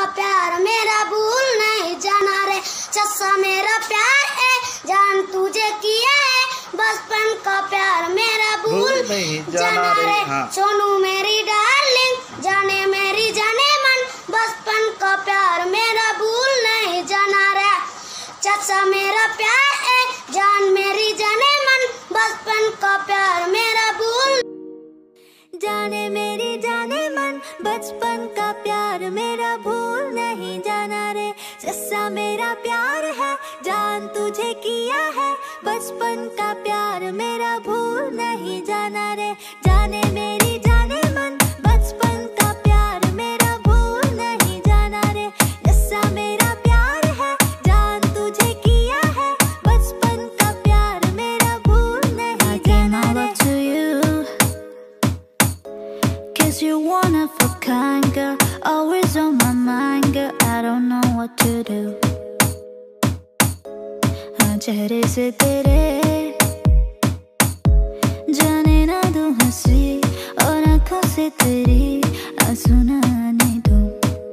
प्यार मेरा भूल नहीं जाना रे। चस्सा मेरा प्यार है जान तुझे किया है, बचपन का प्यार मेरा भूल नहीं जाना रे। सोनू मेरी डार्लिंग जाने मेरी जाने मन, बचपन का प्यार मेरा भूल नहीं जाना रे। चस्सा मेरा प्यार है जान मेरी जाने मन, बचपन का प्यार मेरा भूल जाने मेरी जाने मन, बचपन का प्यार मेरा भूल नहीं जाना रे। चस्सा मेरा प्यार है जान तुझे किया है, बचपन का प्यार मेरा भूल नहीं जाना रे। जाने मेरी जाने मन, बचपन का प्यार मेरा भूल नहीं जाना रे। चस्सा मेरा प्यार है जान तुझे किया है, बचपन का प्यार मेरा भूल नहीं जाना रे। You one of a kind girl, always on my mind girl, I don't know what to do। हाँ चेहरे से तेरे जाने ना दूँ हंसी, और आँखों से तेरी आंसू ना आने दूँ।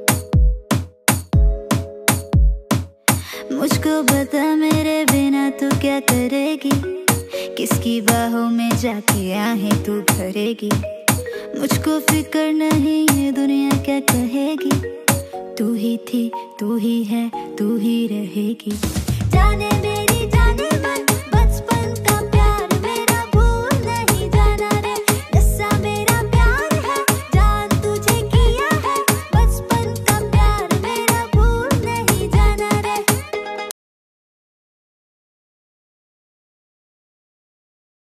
मुझको बता मेरे बिना तू क्या करेगी, किसकी बाहों में जाके आहें तू भरेगी। मुझको फिक्र नहीं है दुनिया क्या कहेगी, तू ही थी तू ही है तू ही रहेगी। जाने